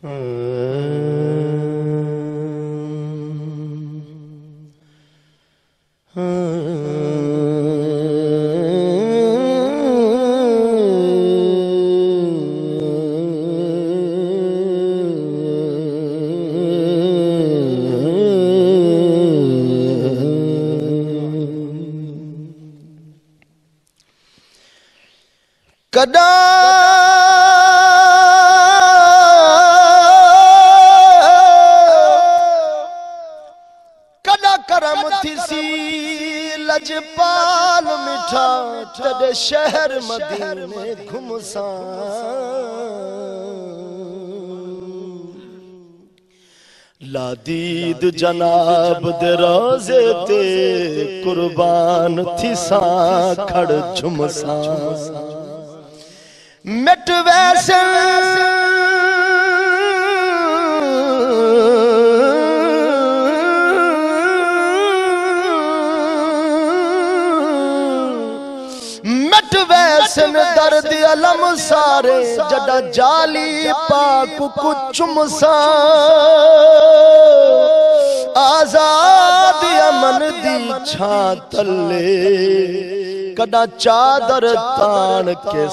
کدا کرم تھی سی لجپال مٹھا تیرے شہر مدینے گھمسان لا دید جناب دے روزے تے قربان تھی ساں کھڑ جھمسان مٹ ویسے مٹ ویسن درد علم سارے جڑا جالی پاک کچھ مسان آزاد امن دی چھان تلے کدا چادر تان کے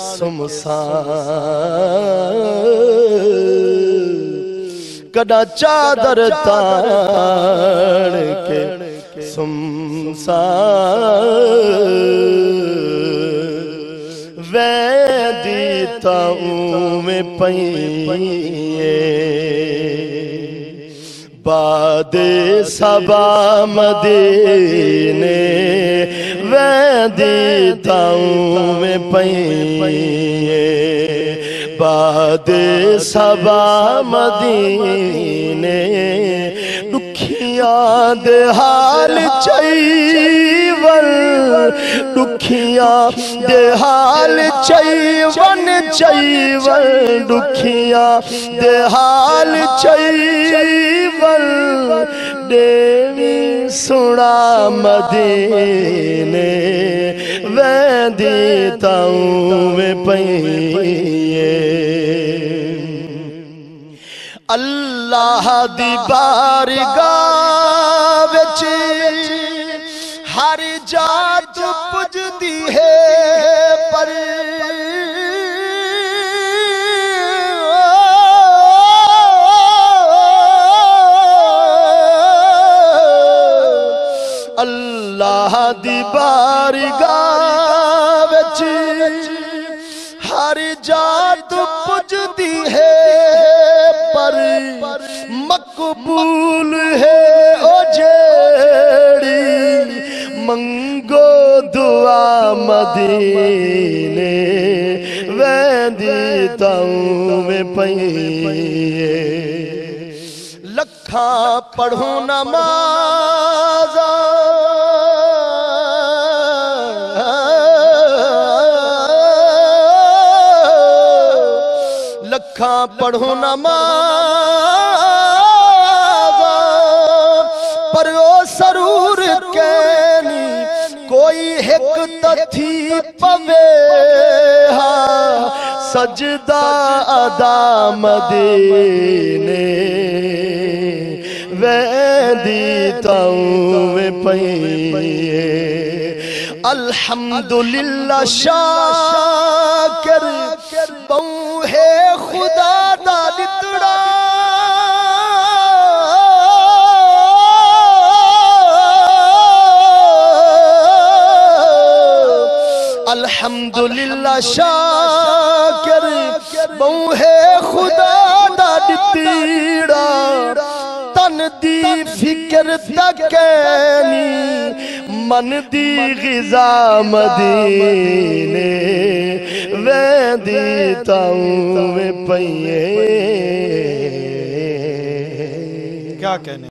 سمسان کدا چادر تان کے سمسان ویدی تاؤں میں پئیے باد سبا مدینے ویدی تاؤں میں پئیے باد سبا مدینے دکھیاں دے حال چائیون دکھیاں دے حال چائیون چائیون دکھیاں دے حال چائیون دیوی سنا مدینے ویندی تاؤں میں پئیے اللہ دی بارگاہ وچ ہر جات پجدی ہے پر اللہ دی بارگاہ وچ ہر جات پجدی ہے پر مقبول ہے او جیڑی منگو دعا مدینے ویندی تاؤں میں پئیے لکھاں پڑھوں نماز لکھاں پڑھوں نماز پر او سرور کینی کوئی ایک تتھی پوے ہاں سجدہ ادا مدینے ویندی تاؤں میں پئیے الحمدللہ شاکر بہوں ہے خدا دا دتڑا الحمدللہ شاکر بہوں ہے خدا دا دتڑا تن دی فکر تکینی من دی غذا مدینے ویندی تاؤں میں پئیے کیا کہنے